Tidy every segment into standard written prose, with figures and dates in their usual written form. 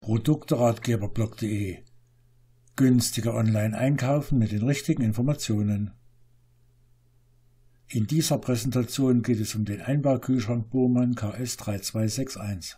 Produkteratgeberblog.de – Günstiger online einkaufen mit den richtigen Informationen. In dieser Präsentation geht es um den Einbaukühlschrank Bohrmann KS 3261.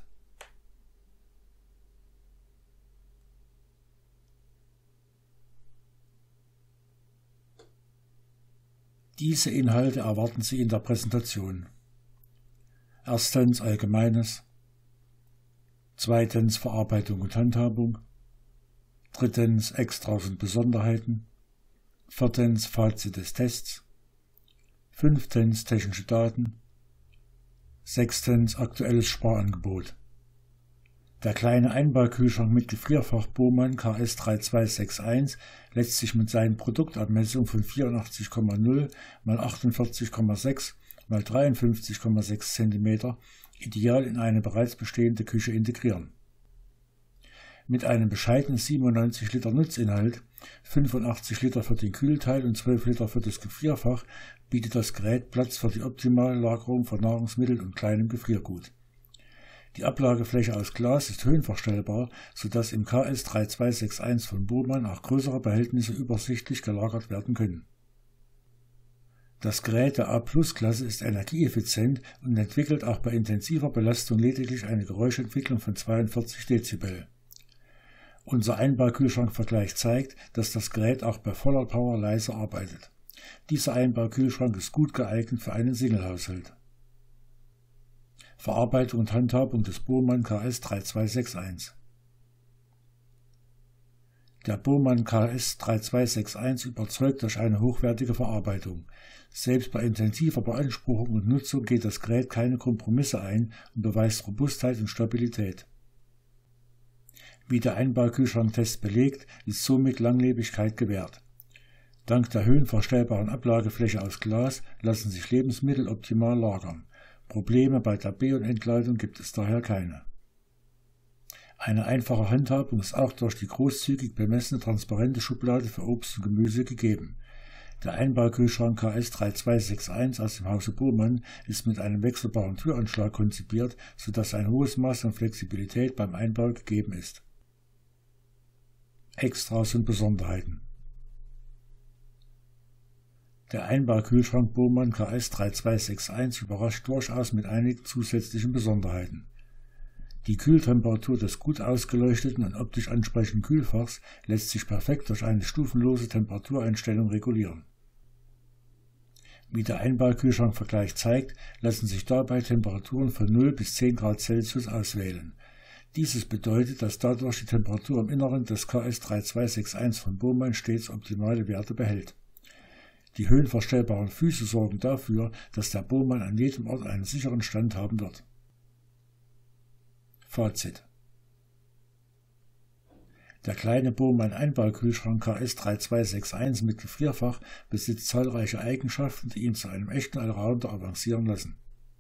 Diese Inhalte erwarten Sie in der Präsentation. Erstens Allgemeines. Zweitens Verarbeitung und Handhabung. Drittens Extras und Besonderheiten. Viertens Fazit des Tests. Fünftens technische Daten. Sechstens aktuelles Sparangebot. Der kleine Einbaukühlschrank mit Gefrierfach Bohrmann KS 3261 lässt sich mit seinen Produktabmessungen von 84,0 x 48,6 x 53,6 cm ideal in eine bereits bestehende Küche integrieren. Mit einem bescheidenen 97 Liter Nutzinhalt, 85 Liter für den Kühlteil und 12 Liter für das Gefrierfach, bietet das Gerät Platz für die optimale Lagerung von Nahrungsmitteln und kleinem Gefriergut. Die Ablagefläche aus Glas ist höhenverstellbar, sodass im KS 3261 von Bohrmann auch größere Behältnisse übersichtlich gelagert werden können. Das Gerät der A+-Klasse ist energieeffizient und entwickelt auch bei intensiver Belastung lediglich eine Geräuschentwicklung von 42 Dezibel. Unser Einbaukühlschrankvergleich zeigt, dass das Gerät auch bei voller Power leise arbeitet. Dieser Einbaukühlschrank ist gut geeignet für einen Singlehaushalt. Verarbeitung und Handhabung des Bohrmann KS 3261. Der Bohrmann KS 3261 überzeugt durch eine hochwertige Verarbeitung. Selbst bei intensiver Beanspruchung und Nutzung geht das Gerät keine Kompromisse ein und beweist Robustheit und Stabilität. Wie der Einbaukühlschranktest belegt, ist somit Langlebigkeit gewährt. Dank der höhenverstellbaren Ablagefläche aus Glas lassen sich Lebensmittel optimal lagern. Probleme bei der Be- und Entladung gibt es daher keine. Eine einfache Handhabung ist auch durch die großzügig bemessene transparente Schublade für Obst und Gemüse gegeben. Der Einbaukühlschrank KS 3261 aus dem Hause Bohrmann ist mit einem wechselbaren Türanschlag konzipiert, sodass ein hohes Maß an Flexibilität beim Einbau gegeben ist. Extras und Besonderheiten. Der Einbaukühlschrank Bohrmann KS 3261 überrascht durchaus mit einigen zusätzlichen Besonderheiten. Die Kühltemperatur des gut ausgeleuchteten und optisch ansprechenden Kühlfachs lässt sich perfekt durch eine stufenlose Temperatureinstellung regulieren. Wie der Einbaukühlschrankvergleich zeigt, lassen sich dabei Temperaturen von 0 bis 10 Grad Celsius auswählen. Dieses bedeutet, dass dadurch die Temperatur im Inneren des KS 3261 von Bohrmann stets optimale Werte behält. Die höhenverstellbaren Füße sorgen dafür, dass der Bohrmann an jedem Ort einen sicheren Stand haben wird. Fazit. Der kleine Bohrmann Einbaukühlschrank KS 3261 mit Gefrierfach besitzt zahlreiche Eigenschaften, die ihn zu einem echten Allrounder avancieren lassen.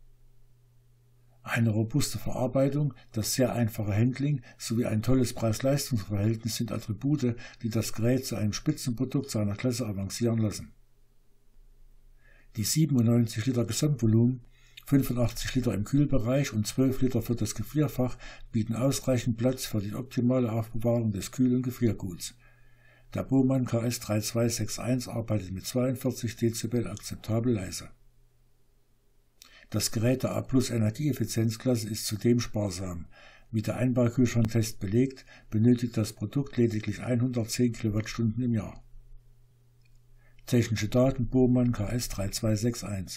Eine robuste Verarbeitung, das sehr einfache Handling sowie ein tolles Preis-Leistungs-Verhältnis sind Attribute, die das Gerät zu einem Spitzenprodukt seiner Klasse avancieren lassen. Die 97 Liter Gesamtvolumen, 85 Liter im Kühlbereich und 12 Liter für das Gefrierfach bieten ausreichend Platz für die optimale Aufbewahrung des Kühl- und Gefrierguts. Der Bohrmann KS 3261 arbeitet mit 42 Dezibel akzeptabel leise. Das Gerät der A+ Energieeffizienzklasse ist zudem sparsam. Wie der Einbaukühlschranktest belegt, benötigt das Produkt lediglich 110 Kilowattstunden im Jahr. Technische Daten Bohrmann KS 3261.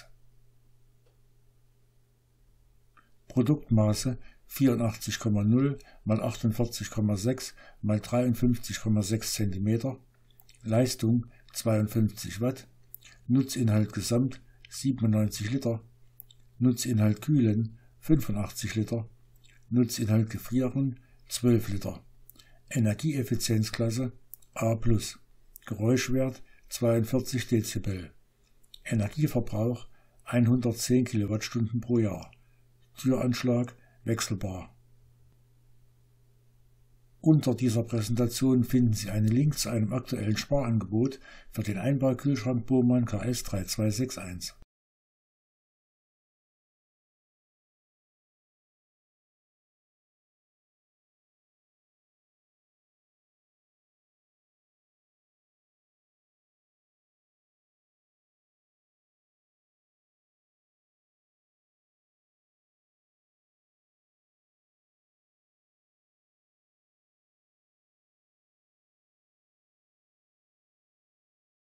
Produktmaße 84,0 x 48,6 x 53,6 cm, Leistung 52 Watt, Nutzinhalt Gesamt 97 Liter, Nutzinhalt Kühlen 85 Liter, Nutzinhalt Gefrieren 12 Liter, Energieeffizienzklasse A+, Geräuschwert 42 Dezibel, Energieverbrauch 110 Kilowattstunden pro Jahr, Türanschlag wechselbar. Unter dieser Präsentation finden Sie einen Link zu einem aktuellen Sparangebot für den Einbaukühlschrank Bohrmann KS 3261.